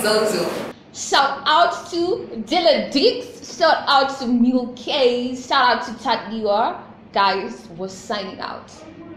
go to. Shout out to Dilly Dix. Shout out to Mil K. Shout out to Tatlior. Guys, we're signing out.